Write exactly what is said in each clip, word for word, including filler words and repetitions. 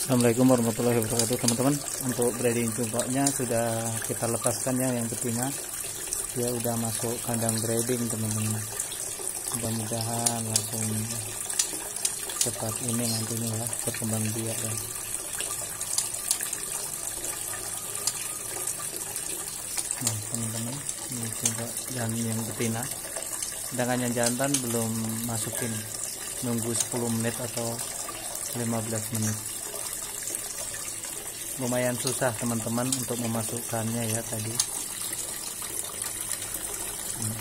Assalamualaikum warahmatullahi wabarakatuh teman-teman. Untuk breeding jumlahnya sudah kita lepaskan ya, yang betina dia udah masuk kandang breeding teman-teman. Mudah-mudahan langsung cepat ini nantinya ya berkembang biak ya. Nah teman-teman, ini juga dan yang betina, sedangkan yang jantan belum masukin, nunggu sepuluh menit atau lima belas menit. Lumayan susah teman-teman untuk memasukkannya ya tadi. hmm.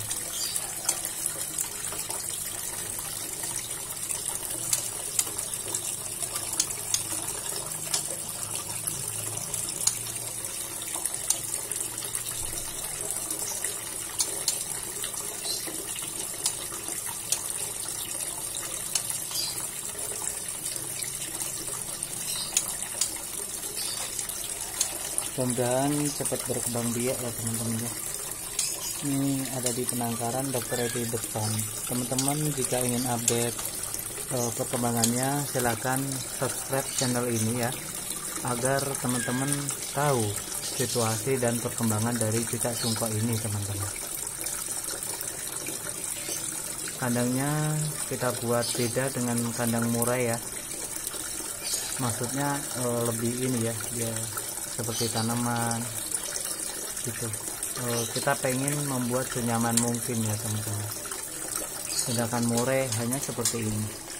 Mudah-mudahan cepat berkembang biak ya teman-teman ya. Ini ada di penangkaran Dokter Edi Beton. Teman-teman jika ingin update uh, perkembangannya, silahkan subscribe channel ini ya, agar teman-teman tahu situasi dan perkembangan dari cicak sungkok ini teman-teman. Kandangnya kita buat beda dengan kandang murai ya, maksudnya uh, lebih ini ya, dia seperti tanaman gitu. E, kita pengen membuat senyaman mungkin ya teman-teman, sedangkan murai hanya seperti ini.